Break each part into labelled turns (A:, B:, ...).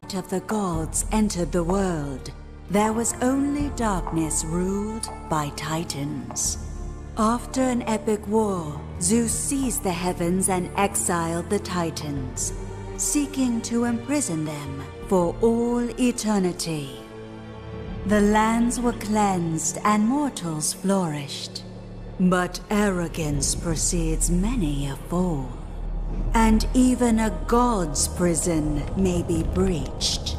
A: of the gods entered the world, there was only darkness ruled by Titans. After an epic war, Zeus seized the heavens and exiled the Titans, seeking to imprison them for all eternity. The lands were cleansed and mortals flourished. But arrogance precedes many a fall, and even a god's prison may be breached.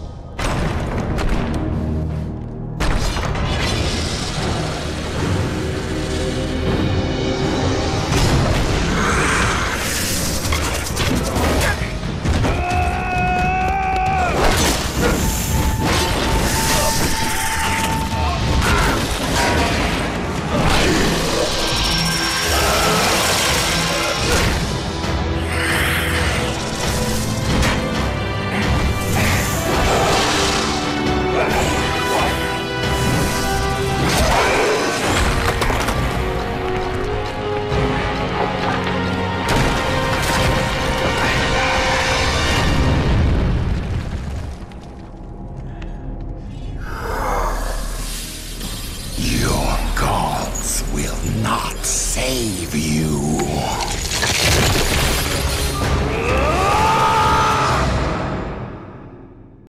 B: Your gods will not save you.